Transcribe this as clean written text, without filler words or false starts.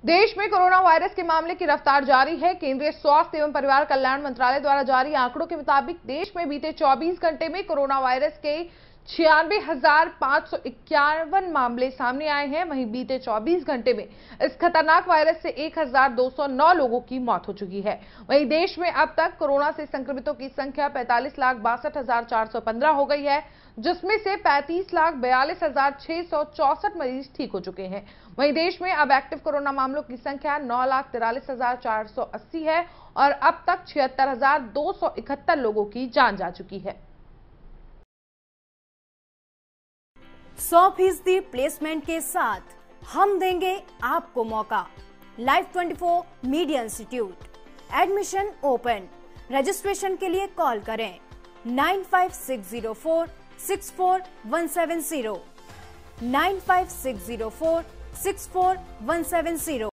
देश में corona virus के मामले की रफ्तार जारी है। केंद्रीय स्वास्थ्य एवं परिवार कल्याण मंत्रालय द्वारा जारी आंकड़ों के मुताबिक देश में बीते 24 घंटे में कोरोना वायरस के 96,551 मामले सामने आए हैं। वहीं बीते 24 घंटे में इस खतरनाक वायरस से 1,209 लोगों की मौत हो चुकी है। वहीं देश में अब तक कोरोना से संक्रमितों की संख्या 45,62,415 हो गई है, जिसमें से 35,42,664 मरीज ठीक हो चुके हैं। वहीं देश में अब एक्टिव कोरोना मामलों की संख्या 9,43,480 है और अब तक 76,271 लोगों की जान जा चुकी है। 100% प्लेसमेंट के साथ हम देंगे आपको मौका। Life 24 media institute, admission open. Registration के लिए कॉल करें 9560464170 9560464170।